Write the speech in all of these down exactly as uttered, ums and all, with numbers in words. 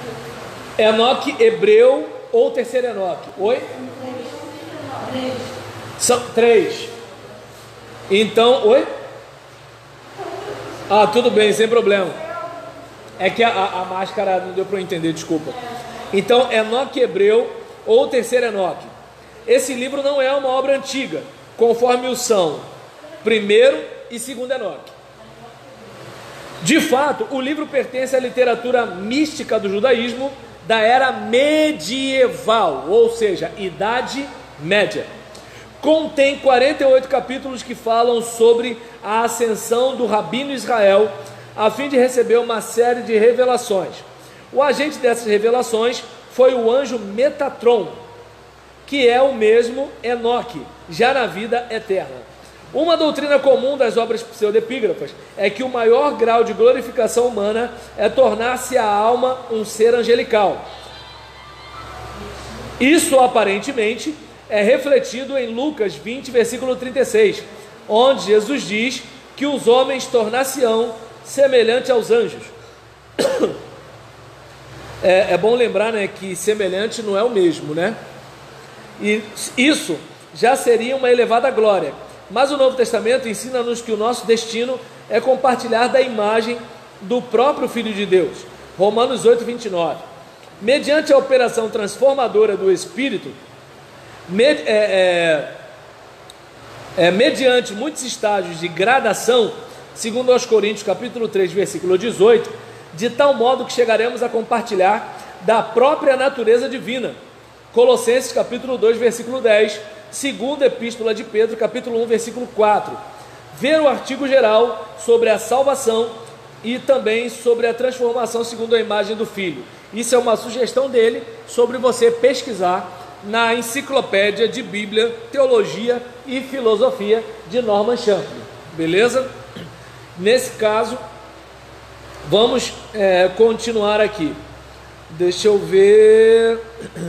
Enoque hebreu ou terceiro Enoque? Oi? São três. Então, oi? Ah, tudo bem, sem problema. É que a, a, a máscara não deu para eu entender, desculpa. Então, Enoque hebreu ou terceiro Enoque. Esse livro não é uma obra antiga, conforme o são primeiro e segundo Enoque. De fato, o livro pertence à literatura mística do judaísmo da era medieval, ou seja, Idade Média. Contém quarenta e oito capítulos que falam sobre a ascensão do Rabino Israel, a fim de receber uma série de revelações. O agente dessas revelações foi o anjo Metatron, que é o mesmo Enoque, já na vida eterna. Uma doutrina comum das obras pseudepígrafas é que o maior grau de glorificação humana é tornar-se a alma um ser angelical. Isso aparentemente é refletido em Lucas vinte, versículo trinta e seis, onde Jesus diz que os homens tornar-se-ão semelhante aos anjos. É, é bom lembrar, né, que semelhante não é o mesmo, né? E isso já seria uma elevada glória. Mas o Novo Testamento ensina-nos que o nosso destino é compartilhar da imagem do próprio Filho de Deus. Romanos oito, vinte e nove. Mediante a operação transformadora do Espírito, med, é, é, é, mediante muitos estágios de gradação, segundo aos Coríntios capítulo três, versículo dezoito, de tal modo que chegaremos a compartilhar da própria natureza divina. Colossenses capítulo dois, versículo dez, segunda epístola de Pedro, capítulo um, versículo quatro. Ver o artigo geral sobre a salvação e também sobre a transformação segundo a imagem do Filho. Isso é uma sugestão dele sobre você pesquisar na Enciclopédia de Bíblia, Teologia e Filosofia de Norman Champlin. Beleza? Nesse caso, vamos é, continuar aqui. Deixa eu ver...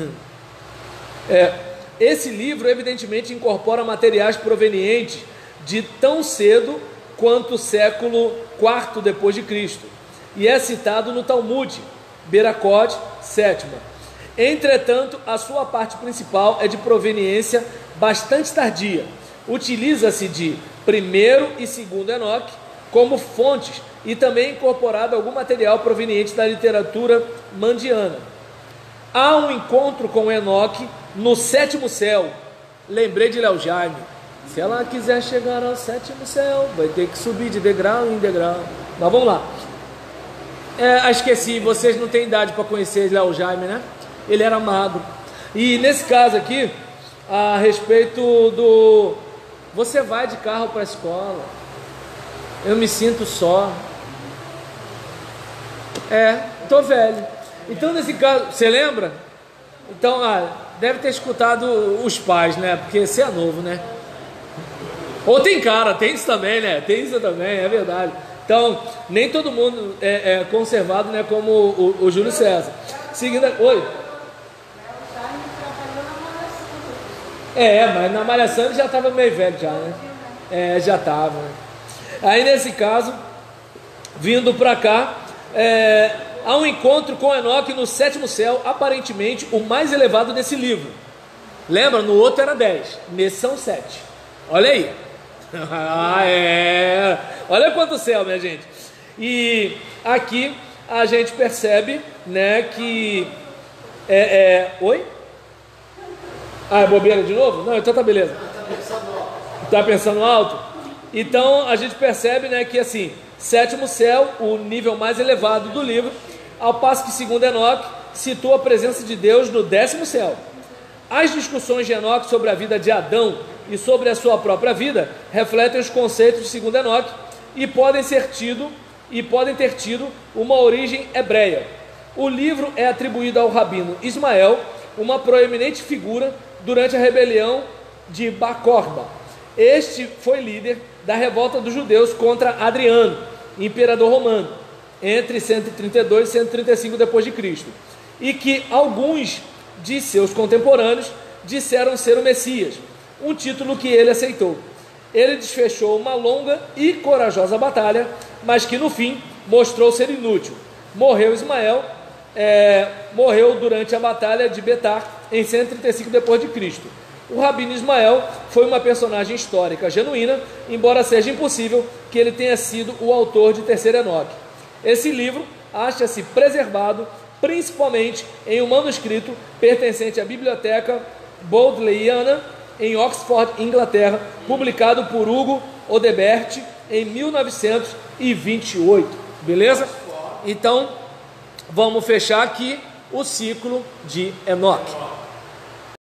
É, esse livro evidentemente incorpora materiais provenientes de tão cedo quanto o século quarto depois de Cristo, e é citado no Talmud, Beracot sétima. Entretanto, a sua parte principal é de proveniência bastante tardia. Utiliza-se de primeiro e segundo Enoque como fontes e também incorporado algum material proveniente da literatura mandiana. Há um encontro com Enoque no sétimo céu. Lembrei de Léo Jaime. Se ela quiser chegar ao sétimo céu, vai ter que subir de degrau em degrau. Mas vamos lá. É, esqueci, vocês não têm idade para conhecer Léo Jaime, né? Ele era magro. E nesse caso aqui, a respeito do... Você vai de carro para a escola. Eu me sinto só. É, tô velho. Então nesse caso, você lembra? Então, ah, deve ter escutado os pais, né? Porque você é novo, né? Ou tem cara, tem isso também, né? Tem isso também, é verdade. Então, nem todo mundo é, é conservado, né? Como o, o, o Júlio César. Seguindo, oi. É, mas na Malhação ele já estava meio velho já, né? É, já estava. Né? Aí nesse caso, vindo para cá, é, há um encontro com Enoque no sétimo céu, aparentemente o mais elevado desse livro. Lembra? No outro era dez, nesse são sete. Olha aí. Ah, é. Olha quanto céu, minha gente. E aqui a gente percebe, né, que é, é... Oi? Ah, é bobeira de novo? Não, então tá beleza. Tá pensando alto? Então a gente percebe, né, que assim, sétimo céu, o nível mais elevado do livro, ao passo que segundo Enoque situa a presença de Deus no décimo céu. As discussões de Enoque sobre a vida de Adão e sobre a sua própria vida refletem os conceitos de segundo Enoque e podem ser tido e podem ter tido uma origem hebreia. O livro é atribuído ao rabino Ismael, uma proeminente figura durante a rebelião de Bar Kokhba. Este foi líder da revolta dos judeus contra Adriano, imperador romano, entre cento e trinta e dois e cento e trinta e cinco depois de Cristo, e que alguns de seus contemporâneos disseram ser o Messias, um título que ele aceitou. Ele desfechou uma longa e corajosa batalha, mas que no fim mostrou ser inútil. Morreu Ismael é, morreu durante a batalha de Betar em cento e trinta e cinco depois de Cristo. O Rabino Ismael foi uma personagem histórica genuína, embora seja impossível que ele tenha sido o autor de Terceiro Enoque. Esse livro acha-se preservado principalmente em um manuscrito pertencente à Biblioteca Bodleiana em Oxford, Inglaterra, publicado por Hugo Odebert em mil novecentos e vinte e oito. Beleza? Então, vamos fechar aqui o ciclo de Enoque.